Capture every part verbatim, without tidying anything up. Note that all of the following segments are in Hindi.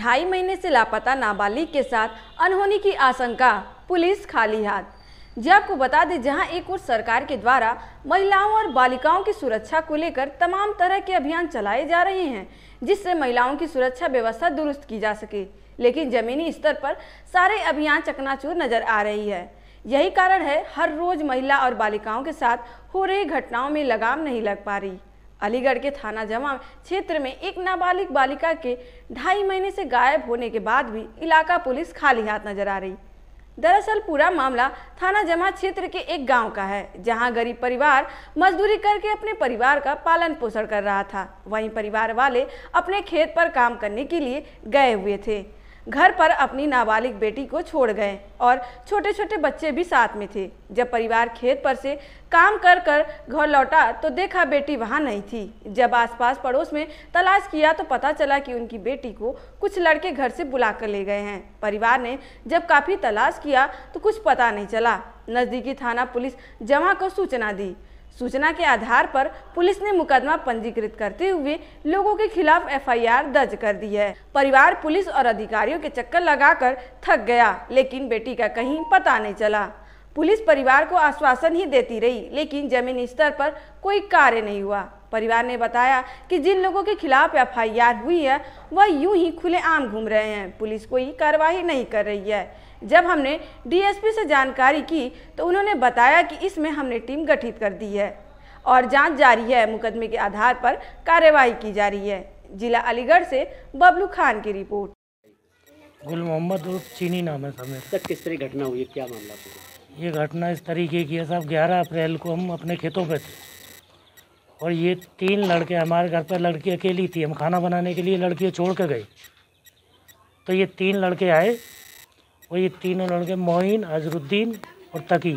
ढाई महीने से लापता नाबालिग के साथ अनहोनी की आशंका, पुलिस खाली हाथ। जी आपको बता दें, जहां एक ओर सरकार के द्वारा महिलाओं और बालिकाओं की सुरक्षा को लेकर तमाम तरह के अभियान चलाए जा रहे हैं, जिससे महिलाओं की सुरक्षा व्यवस्था दुरुस्त की जा सके, लेकिन जमीनी स्तर पर सारे अभियान चकनाचूर नजर आ रही है। यही कारण है हर रोज महिला और बालिकाओं के साथ हो रही घटनाओं में लगाम नहीं लग पा रही। अलीगढ़ के थाना जमा क्षेत्र में एक नाबालिग बालिका के ढाई महीने से गायब होने के बाद भी इलाका पुलिस खाली हाथ नजर आ रही। दरअसल पूरा मामला थाना जमा क्षेत्र के एक गांव का है, जहां गरीब परिवार मजदूरी करके अपने परिवार का पालन पोषण कर रहा था। वहीं परिवार वाले अपने खेत पर काम करने के लिए गए हुए थे। घर पर अपनी नाबालिग बेटी को छोड़ गए और छोटे छोटे बच्चे भी साथ में थे। जब परिवार खेत पर से काम कर कर घर लौटा तो देखा बेटी वहां नहीं थी। जब आसपास पड़ोस में तलाश किया तो पता चला कि उनकी बेटी को कुछ लड़के घर से बुला कर ले गए हैं। परिवार ने जब काफ़ी तलाश किया तो कुछ पता नहीं चला। नज़दीकी थाना पुलिस जमा को सूचना दी। सूचना के आधार पर पुलिस ने मुकदमा पंजीकृत करते हुए लोगों के खिलाफ एफ आई आर दर्ज कर दी है। परिवार पुलिस और अधिकारियों के चक्कर लगाकर थक गया, लेकिन बेटी का कहीं पता नहीं चला। पुलिस परिवार को आश्वासन ही देती रही, लेकिन जमीनी स्तर पर कोई कार्य नहीं हुआ। परिवार ने बताया कि जिन लोगों के खिलाफ एफ आई आर हुई है वह यूं ही खुलेआम घूम रहे हैं, पुलिस कोई कार्रवाई नहीं कर रही है। जब हमने डी एस पी से जानकारी की तो उन्होंने बताया कि इसमें हमने टीम गठित कर दी है और जांच जारी है। मुकदमे के आधार पर कार्रवाई की जा रही है। जिला अलीगढ़ से बबलू खान की रिपोर्ट। गुल मोहम्मद उर्फ चीनी नाम है सर। सर किस तरह घटना हुई है, क्या मामला पूरा? ये घटना इस तरीके की है साहब, ग्यारह अप्रैल को हम अपने खेतों पे थे और ये तीन लड़के हमारे घर पर, लड़की अकेली थी, हम खाना बनाने के लिए लड़की छोड़ के गए। तो ये तीन लड़के आए और ये तीनों लड़के मोइन, अजरुद्दीन और तकी,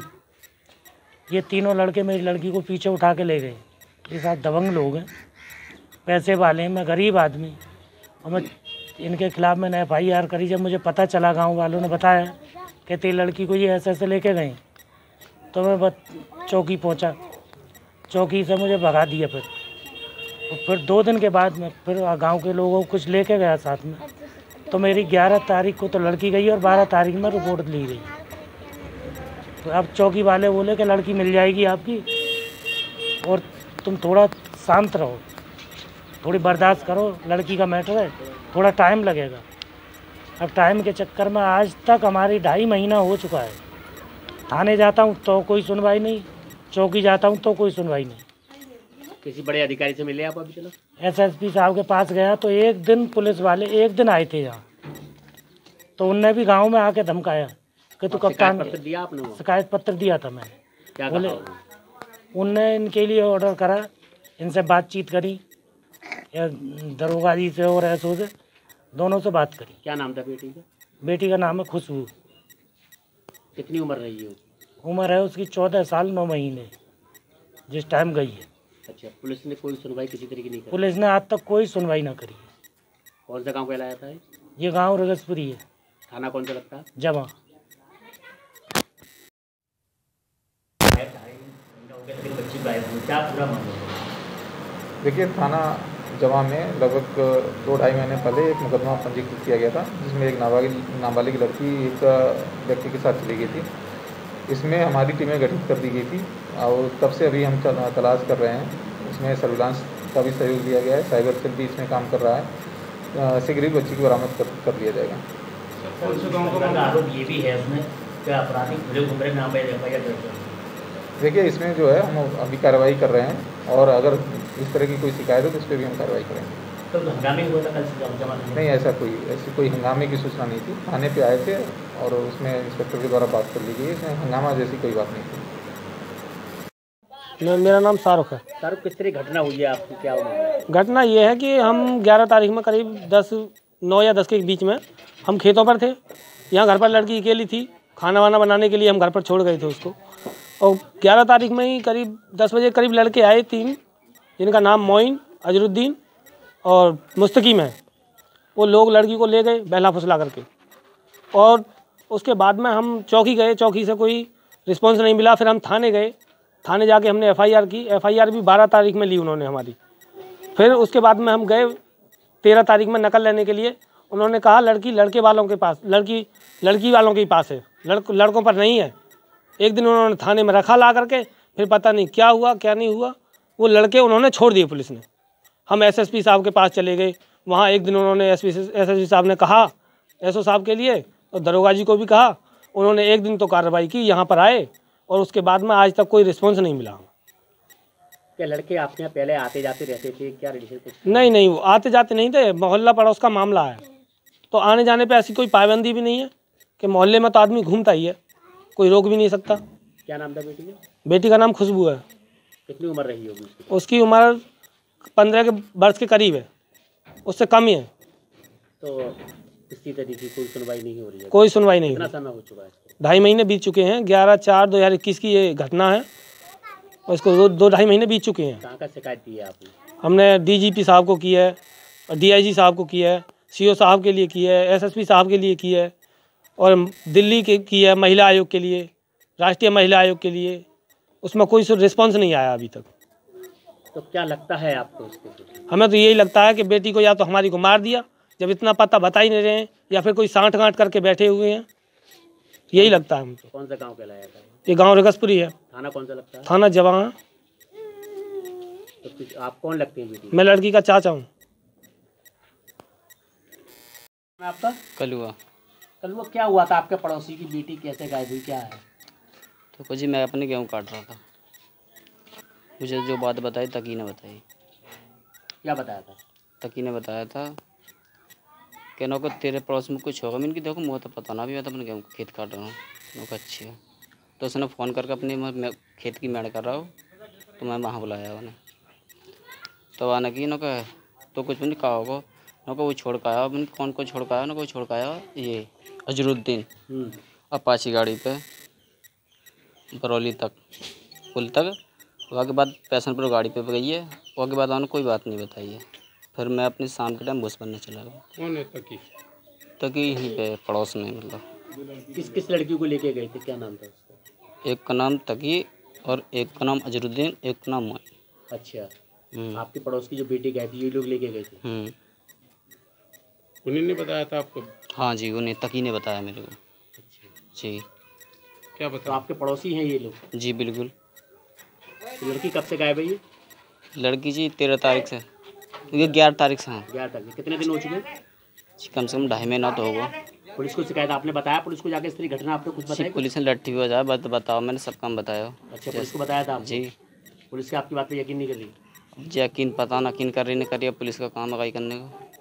ये तीनों लड़के मेरी लड़की को पीछे उठा के ले गए। ये साथ दबंग लोग हैं, पैसे वाले हैं, मैं गरीब आदमी और मैं इनके खिलाफ़ मैंने एफ आई आर करी। जब मुझे पता चला, गांव वालों ने बताया कि तेरी लड़की को ये ऐसे ऐसे लेके गए, तो मैं बस चौकी पहुंचा। चौकी से मुझे भगा दिया। फिर और फिर दो दिन के बाद मैं फिर गांव के लोगों को कुछ लेके गया साथ में। तो मेरी ग्यारह तारीख को तो लड़की गई और बारह तारीख में रिपोर्ट ली गई। तो अब चौकी वाले बोले कि लड़की मिल जाएगी आपकी और तुम थोड़ा शांत रहो, थोड़ी बर्दाश्त करो, लड़की का मैटर है, थोड़ा टाइम लगेगा। अब टाइम के चक्कर में आज तक हमारी ढाई महीना हो चुका है। थाने जाता हूँ तो कोई सुनवाई नहीं, चौकी जाता हूँ तो कोई सुनवाई नहीं। किसी बड़े अधिकारी से मिले आप अभी? चलो एस एस पी साहब के पास गया तो एक दिन पुलिस वाले एक दिन आए थे यहाँ, तो उनने भी गांव में आके धमकाया कि तू कप्तान। पत्र दिया आपने? शिकायत पत्र दिया था मैंने। क्या बोले उनने इनके लिए ऑर्डर करा, इनसे बातचीत करी, या दरोगा जी से और ऐसो से, दोनों से बात करी। क्या नाम था बेटी का? बेटी का नाम है खुशबू। कितनी उम्र रही है? उम्र है उसकी चौदह साल नौ महीने जिस टाइम गई है। अच्छा, पुलिस ने कोई सुनवाई किसी तरीके नहीं की? पुलिस ने आज तक कोई सुनवाई ना करी। कौन सा गाँव कहलाया था? ये गाँव रगसपुरी है। थाना कौन सा लगता है? जमा। देखिए, थाना जमा में लगभग दो ढाई महीने पहले एक मुकदमा पंजीकृत किया गया था, जिसमें एक नाबालिग नाबालिग लड़की एक व्यक्ति के साथ चली गई थी। इसमें हमारी टीमें गठित कर दी गई थी और तब से अभी हम तलाश कर रहे हैं। इसमें सर्विलांस का भी सहयोग दिया गया है, साइबर सेल भी इसमें काम कर रहा है। शीघ्र ही बच्ची को बरामद कर, कर लिया जाएगा। कौन से गाँव का आरोप ये भी है उसमें क्या आपराधिक भरे घुमरे नाम पर एफ आई आर दर्ज है? देखिए, इसमें जो है हम अभी कार्रवाई कर रहे हैं और अगर इस तरह की कोई शिकायत हो तो उस पर भी हम कार्रवाई करेंगे। तो हंगामे हुआ था कल से जमा? नहीं, ऐसा कोई ऐसी कोई हंगामे की सूचना नहीं थी। थाने पे आए थे और उसमें इंस्पेक्टर के द्वारा बात कर ली गई। इसमें हंगामा जैसी कोई बात नहीं थी। मेरा नाम शाहरुख है। शाहरुख, किस तरह घटना हुई है आपकी, क्या हुआ? घटना ये है कि हम ग्यारह तारीख में करीब दस नौ या दस के बीच में हम खेतों पर थे। यहाँ घर पर लड़की अकेली थी, खाना वाना बनाने के लिए हम घर पर छोड़ गए थे उसको। और ग्यारह तारीख में ही करीब दस बजे करीब लड़के आए तीन, जिनका नाम मोइन, अजरुद्दीन और मुस्तकीम है। वो लोग लड़की को ले गए बहला फुसला करके और उसके बाद में हम चौकी गए। चौकी से कोई रिस्पॉन्स नहीं मिला। फिर हम थाने गए। थाने जाके हमने एफ आई आर की। एफ आई आर भी बारह तारीख में ली उन्होंने हमारी। फिर उसके बाद में हम गए तेरह तारीख में नकल लेने के लिए उन्होंने कहा लड़की लड़के वालों के पास, लड़की लड़की वालों के ही पास है, लड़क लड़कों पर नहीं है। एक दिन उन्होंने थाने में रखा ला करके, फिर पता नहीं क्या हुआ क्या नहीं हुआ, वो लड़के उन्होंने छोड़ दिए पुलिस ने। हम एसएसपी साहब के पास चले गए, वहाँ एक दिन उन्होंने एस एसएसपी साहब ने कहा एसओ साहब के लिए और दरोगा जी को भी कहा, उन्होंने एक दिन तो कार्रवाई की, यहाँ पर आए और उसके बाद में आज तक कोई रिस्पॉन्स नहीं मिला। क्या लड़के आपके यहाँ पहले आते जाते रहते थे, क्या रिलेशन कुछ? नहीं नहीं, वो आते जाते नहीं थे, मोहल्ला पड़ोस का मामला है, तो आने जाने पे ऐसी कोई पाबंदी भी नहीं है कि मोहल्ले में तो आदमी घूमता ही है, कोई रोक भी नहीं सकता। क्या नाम था बेटी का? बेटी का नाम खुशबू है। कितनी उम्र रही होगी उसकी? उसकी उम्र पंद्रह के वर्ष के करीब है, उससे कम ही है। तो किसी तरीके की कोई सुनवाई नहीं हो रही है? कोई सुनवाई नहीं। कितना समय हो चुका है? ढाई महीने बीत चुके हैं, ग्यारह चार दो हज़ार इक्कीस की ये घटना है और इसको दो दो ढाई महीने बीत चुके हैं। कहाँ का शिकायत की है आपने? हमने डीजीपी साहब को की है और डीआईजी साहब को की है, सीओ साहब के लिए की है, एसएसपी साहब के लिए की है और दिल्ली के की है महिला आयोग के लिए, राष्ट्रीय महिला आयोग के लिए। उसमें कोई रिस्पॉन्स नहीं आया अभी तक। तो क्या लगता है आपको उसके? हमें तो यही लगता है कि बेटी को या तो हमारी को मार दिया, जब इतना पता बता ही नहीं रहे हैं, या फिर कोई सांठ गांठ करके बैठे हुए हैं, यही लगता है हमको। कौन सा गांव कहलाया था? ये गांव रगसपुरी है। थाना कौन सा लगता है? थाना जवान। तो कुछ आप कौन लगते हैं बेटी? मैं लड़की का चाचा हूँ। मैं आपका कलुआ। कल वो क्या हुआ था, आपके पड़ोसी की बेटी कैसे गायब हुई, क्या है? तो कुछ मैं अपने गेहूँ काट रहा था, मुझे जो बात बताई तकी ने बताई। क्या बताया था? तकी ने बताया था कि नो को तेरे पड़ोस में कुछ होगा। मैंने कि देखो मुझे तो पता ना, भी मैं तो अपने गेहूँ का खेत काट रहा हूँ। नो का अच्छी है। तो उसने फ़ोन करके अपनी मैं खेत की मेड़ कर रहा हूँ, तो मैं वहाँ बुलाया उन्हें। तो आने की नो का तो कुछ भी नहीं कहा होगा। नो को वो छोड़ के आया। मैंने कौन को छोड़ के आया? नो को छोड़ के आया ये अजरुद्दीन अपाची गाड़ी पे बरौली तक, पुल तक। वहाँ के बाद पैसन पर गाड़ी पे गई है। वहाँ के बाद उन्होंने कोई बात नहीं बताई है। फिर मैं अपनी शाम के टाइम भूस बनने चला गया। कौन है तकी? तकी यहीं पे पड़ोस में, मतलब। किस किस लड़की को लेके गए थे, क्या नाम था उसका? एक का नाम तकी और एक का नाम अजरुद्दीन, एक का नाम मोइन। अच्छा, आपके पड़ोस की जो बेटी गई थी ये लोग लेके गए थे? हम्म। उन्हीं ने बताया था आपको? हाँ जी, उन्हें तकी ने बताया मेरे को। अच्छा, जी। क्या तो बताया? आपके पड़ोसी हैं ये लोग? जी बिल्कुल। तो लड़की कब से गायब है ये? लड़की जी तेरह तारीख से, क्योंकि ग्यारह तारीख से। हाँ ग्यारह तक। कितने दिन हो चुके? जी, कम से कम ढाई महीना तो होगा। पुलिस को शिकायत आपने बताया? पुलिस को जाके इस तरह घटना आपने कुछ जी, बताया? पुलिस ने लट्ठी भी बजाया, बत बताओ, मैंने सब काम बताया। अच्छा, पुलिस को बताया था आपने? जी। पुलिस की आपकी बात पे यकीन नहीं कर रही? जी, यकीन पता ना किन कर रही नहीं कर रही है, पुलिस का काम आगाही करने का।